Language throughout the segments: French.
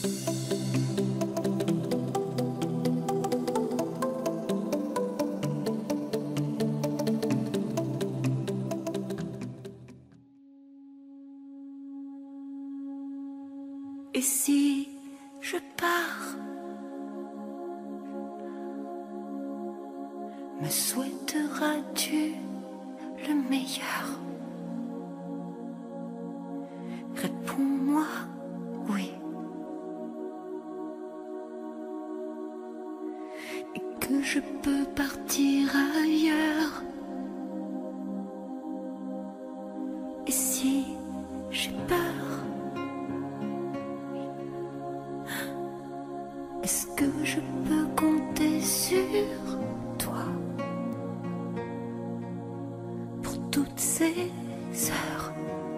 Et si je pars, me souhaiteras-tu le meilleur? Réponds-moi oui. Et que je peux partir ailleurs. Et si j'ai peur, est-ce que je peux compter sur toi pour toutes ces heures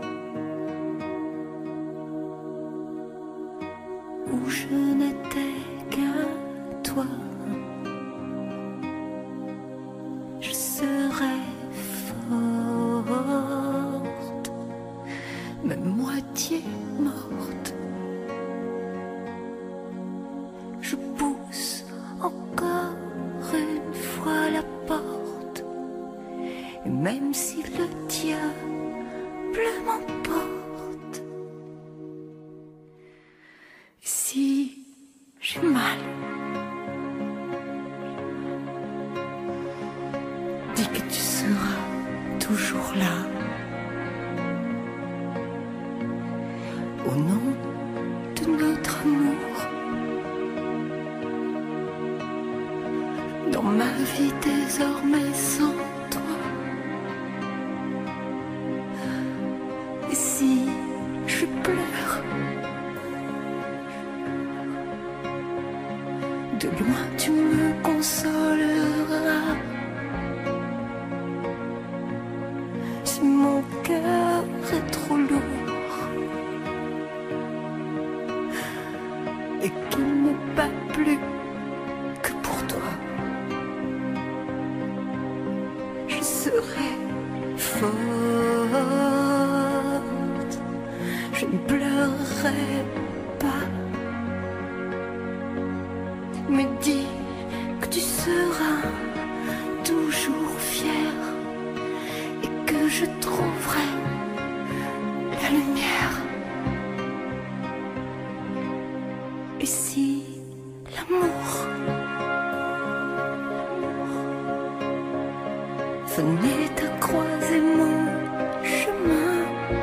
où je n'étais qu'à toi? Je serai forte, même moitié morte. Je pousse encore une fois la porte, et même si le diable m'emporte, si j'ai mal, dis que tu seras toujours là. Au nom de notre amour, dans ma vie désormais sans toi. Et si je pleure, de loin tu me consoleras. Si mon cœur est trop lourd et qu'il ne bat plus que pour toi, je serai forte, je ne pleurerai pas. Mais dis que tu seras toujours fier et que je trouverai la lumière. Et si l'amour venait à croiser mon chemin,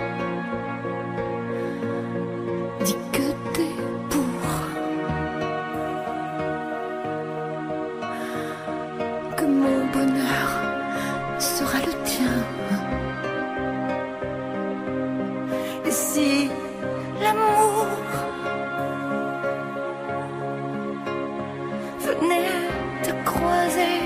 dis que t'es pour, que mon bonheur sera le tien. Et si l'amour venait à croiser